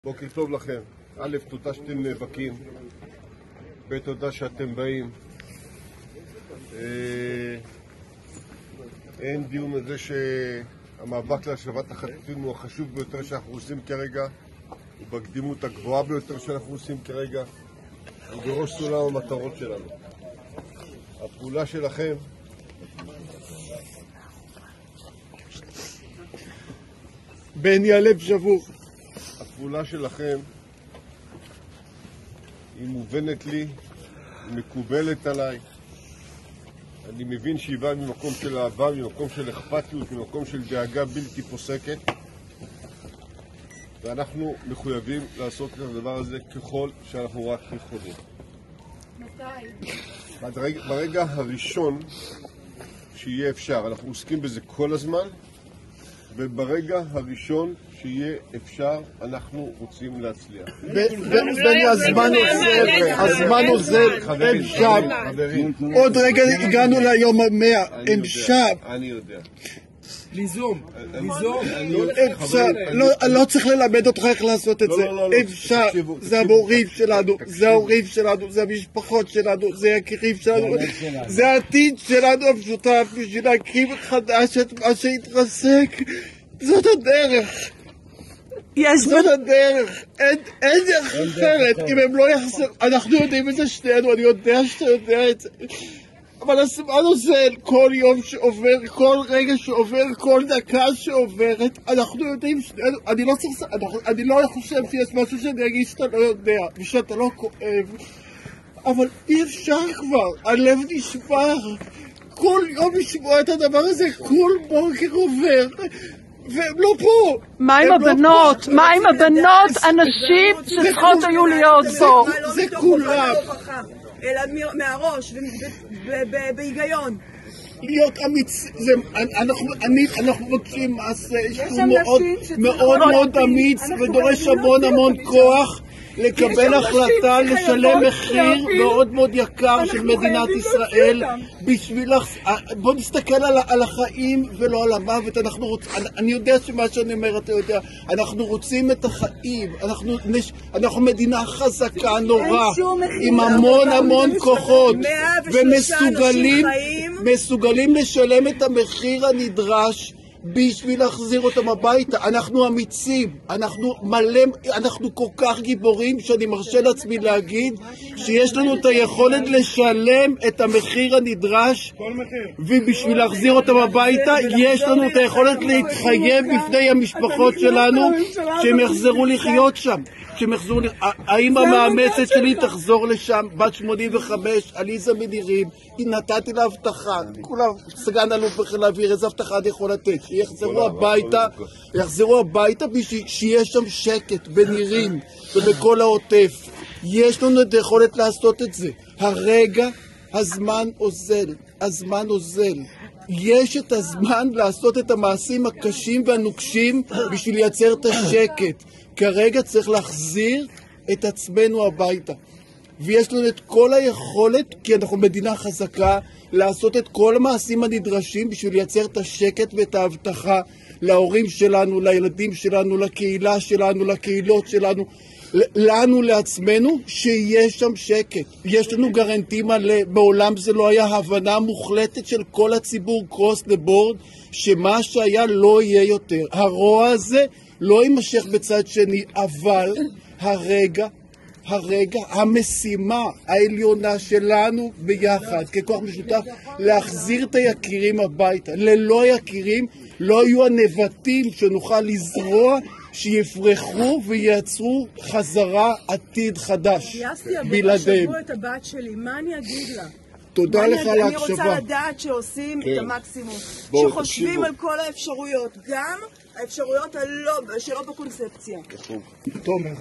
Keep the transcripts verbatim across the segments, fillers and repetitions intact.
בוקר טוב לכם. א', תודה שאתם נאבקים, ב', תודה שאתם באים. אין דיון על זה שהמאבק להשבת החטופים הוא החשוב ביותר שאנחנו עושים כרגע, הוא בקדימות הגבוהה ביותר שאנחנו עושים כרגע, הוא בראש סולם המטרות שלנו. הפעולה שלכם בני הלב שבור. הפעולה שלכם היא מובנת לי, היא מקובלת עליי. אני מבין שהיא באה ממקום של אהבה, ממקום של אכפתיות, ממקום של דאגה בלתי פוסקת. ואנחנו מחויבים לעשות את הדבר הזה ככל שאנחנו רק יכולים. מתי? ברגע הראשון שיהיה אפשר, אנחנו עוסקים בזה כל הזמן, וברגע הראשון שיהיה אפשר, אנחנו רוצים להצליח. בני, הזמן עוזר, הזמן עוזר, אין שם. עוד רגע הגענו ליום המאה, אין שם. אני יודע. ליזום, ליזום. לא צריך ללמד אותך איך לעשות את זה. אין שם. זה המורים שלנו, זה ההורים שלנו, זה המשפחות שלנו, זה היקירים שלנו, זה העתיד שלנו המשותף בשביל להקים מחדש את מה שהתרסק. זאת הדרך. זאת הדרך. אין דרך אחרת. אם הם לא יחזרו, אנחנו יודעים את זה שנינו, אני יודע שאתה יודע את זה. אבל הזמן עוזר, כל יום שעובר, כל רגע שעובר, כל דקה שעוברת, אנחנו יודעים שנינו, אני לא צריך, אני לא חושב שיש משהו שאני אגיד שאתה לא יודע, ושאתה לא כואב. אבל אי אפשר כבר, הלב נשבר. כל יום לשמוע את הדבר הזה, כל בוקר עובר. והם לא פה. מה עם הבנות? מה עם הבנות? אנשים שצריכות היו להיות פה. זה כולם. אלא מהראש, בהיגיון. להיות אמיץ, אנחנו רוצים מעשה מאוד מאוד אמיץ ודורש המון המון כוח לקבל החלטה לשלם מחיר מאוד מאוד יקר של מדינת ישראל בשביל... בוא נסתכל על החיים ולא על המוות. אני יודע שמה שאני אומר אתה יודע, אנחנו רוצים את החיים, אנחנו מדינה חזקה נורא עם המון המון כוחות ומסוגלים לשלם את המחיר הנדרש בשביל להחזיר אותם הביתה. אנחנו אמיצים, אנחנו מלא, אנחנו כל כך גיבורים שאני מרשה לעצמי להגיד שיש לנו את היכולת לשלם את המחיר הנדרש, ובשביל להחזיר אותם הביתה יש לנו את היכולת להתחייב בפני המשפחות שלנו שהם יחזרו לחיות שם. האם המאמצת שלי תחזור לשם, בת שמונים וחמש, עליזה מנירים, נתתי לה הבטחה, כולם סגן אלוף בחיל האוויר, איזה הבטחה אני יכול לתת, שיחזרו הביתה, יחזרו הביתה בשביל שיהיה שם שקט בנירים ובכל העוטף. יש לנו את היכולת לעשות את זה. הרגע, הזמן עוזל, הזמן עוזל. יש את הזמן לעשות את המעשים הקשים והנוקשים בשביל לייצר את השקט. כרגע צריך להחזיר את עצמנו הביתה. ויש לנו את כל היכולת, כי אנחנו מדינה חזקה, לעשות את כל המעשים הנדרשים בשביל לייצר את השקט ואת ההבטחה להורים שלנו, לילדים שלנו, לקהילה שלנו, לקהילות שלנו, לנו לעצמנו, שיש שם שקט. יש לנו גרנטי מלא, בעולם זה לא היה הבנה מוחלטת של כל הציבור קרוס לבורד, שמה שהיה לא יהיה יותר. הרוע הזה לא יימשך בצד שני, אבל הרגע, הרגע, המשימה העליונה שלנו ביחד, ככוח משותף, להחזיר את היקירים הביתה. ללא יקירים לא יהיו הנבטים שנוכל לזרוע, שיפרחו וייצרו חזרה עתיד חדש בלעדיהם. שבו את הבת שלי, מה אני אגיד לה? תודה לך על ההקשבה. אני רוצה לדעת שעושים את המקסימום, שחושבים על כל האפשרויות, גם האפשרויות שלא בקונספציה. תומר.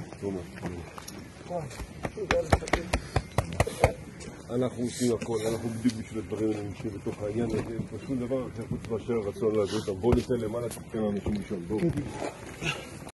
אנחנו עושים הכל, אנחנו בדיוק בשביל הדברים האלה נשאר בתוך העניין הזה, פשוט דבר אחר חוץ מאשר הרצון לעזור אותם. בואו ניתן למעלה תקטן האנשים לישון, בואו.